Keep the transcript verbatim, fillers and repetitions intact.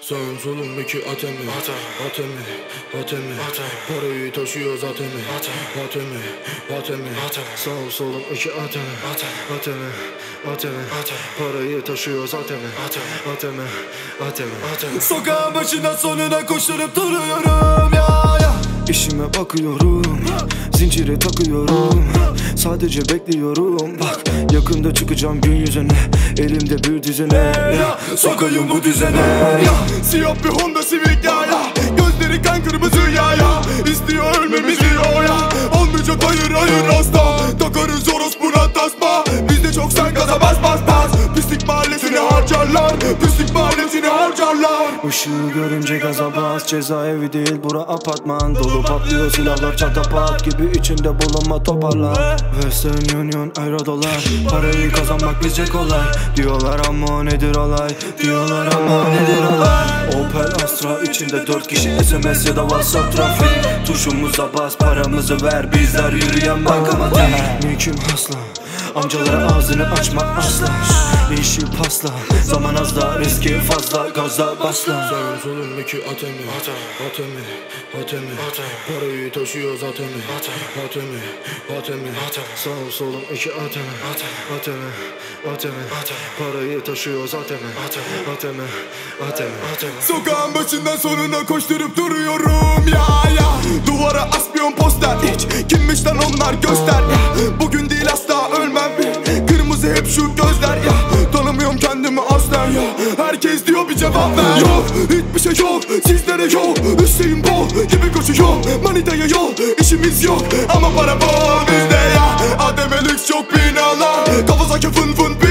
Sağım solum iki atemi Atemi, atemi Parayı taşıyor zaten Atemi, atemi Sağım solum iki atemi Atemi, atemi Parayı taşıyor zaten Atemi, atemi Sokağın başından sonuna koşturup duruyorum ya ya. İşime bakıyorum, zinciri takıyorum. Sadece bekliyorum, bak yakında çıkacağım gün yüzüne. Elimde bir düzene ya, sokayım bu düzene ya. Siyah bir Honda Civic ya ya, gözleri kan kırmızı ya ya. İstiyor ölmemizi o ya, olmayacak hayır hayır asla. Takarız orospuna tasma, bizde çok sen gaza bas bas bas. Pislik mahallesini harcarlar, pislik mahallesini harcarlar. Işığı görünce gaza bas, cezaevi değil bura apartman. Dolu patlıyor silahlar çatapat gibi, içinde bulunma toparlan. Western Union euro dolar, parayı kazanmak bizce kolay. Diyorlar ama nedir olay, diyorlar ama nedir olay. Opel Astra içinde dört kişi, S M S ya da WhatsApp trafik. Tuşumuza bas, paramızı ver, bizler yürüyen bankamatik. Mülküm hasla, amcalara ağzını açma asla. İşi pasla, zaman az da riski fazla, gaza basla. Sağım solum iki atemi Atemi, atemi Parayı taşıyor zaten Atemi, atemi Sağım solum iki atemi Atemi, atemi Parayı taşıyor zaten Atemi, atemi Sokağın başından sonuna koşturup duruyorum ya ya. Duvara asmıyorum poster, hiç kimmiş lan onlar göster ya. Bugün değil asla ölmem, kırmızı hep şu gözler ya. Tanımıyorum kendimi aslen ya, herkes diyor bir cevap ver. Yok hiçbir şey yok, sizlere yok. Hüseyin Bol gibi koşuyor, manitaya yol. İşimiz yok ama para bol bizde ya. Ademe lüks çok binalar, Kawasaki fın fın